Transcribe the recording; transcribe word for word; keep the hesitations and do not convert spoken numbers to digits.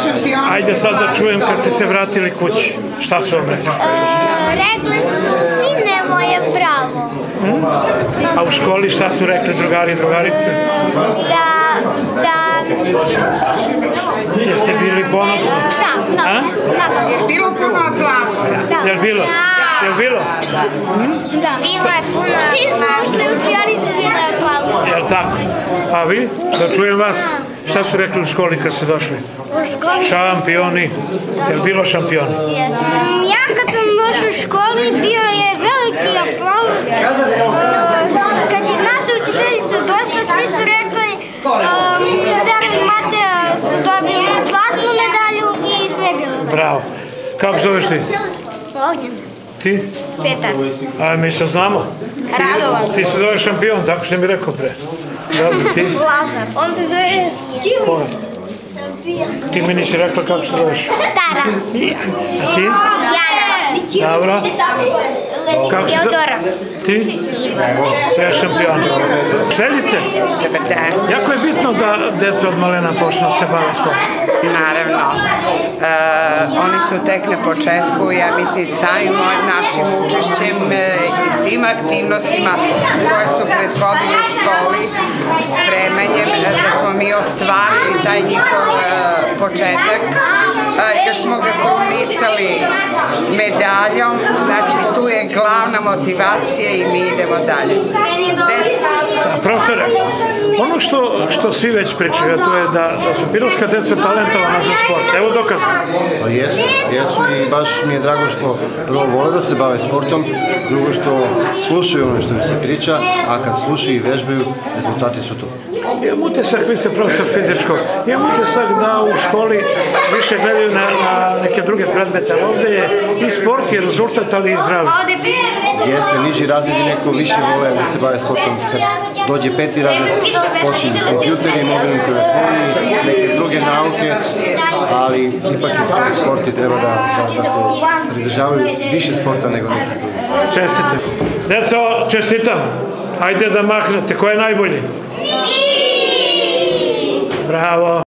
Ajde sad da čujem kad ste se vratili kući. Šta su vam rekli? Rekli su, sine moje bravo. A u školi šta su rekli drugari i drugarice? Da, da... Jeste bili ponosni? Da, mnogo, mnogo. Je bilo puno aplauza? Jel bilo? Jel bilo? Da. Bilo je puno. Čim smo ušli u učionicu, bilo je aplauza. Jel tako? A vi? Da čujem vas. Šta su rekli u školi kad ste došli? Šampioni. Jel bilo šampioni? Jeste. Ja kad sam došao u školi, bio je veliki aplauz. Kad je naša učiteljica došla, svi su rekli Deran i Mateo su dobili zlatnu medalju i sve je bilo. Bravo. Kako zoveš ti? Ognjen. Ti? Petar. A mi se znamo. Radovan. Ti se zoveš šampion, tako što mi rekao pre. Dobro, ti? Lažar. On se zove... Ko je? Ti mi nisi rekla kako se zoveš. Tara. A ti? Jana. Dobro. Kako se Teodora. Ti? Sve šampion. Šteljice? Jako je bitno da deca od malena počnu se bave sportom. Naravno. Oni su tek na početku, ja mislim, samim našim učešćem i svim aktivnostima koje su prethodili u školi, spremanjem, da smo mi ostvarili taj njihov početak. Još smo ga krunisali medaljom, znači tu je glavna motivacija i mi idemo dalje. Profesore, ono što svi već pričaju, to je da su pirotska deca talentovana za sport. Evo dokaz. Pa jesu, jesu i baš mi je drago što prvo vole da se bave sportom, drugo što slušaju ono što mi se priča, a kad slušaju i vežbaju, rezultati su tu. Imam utisak, vi ste profesor fizičkog, imam utisak da u školi više gledaju na neke druge predmete, ali ovdje je i sport i rezultat, ali i zdravlje. Jeste, niži razredi neko više vole da se bave sportom. Kad dođe peti razred, počinju kompjuteri, mobilni telefoni, neke druge nauke, ali ipak je sport i treba da se pridržavaju više sporta nego nekih drugih. Čestite. Deco, čestitam. Ajde da mahnete. Ko je najbolji? Bravo.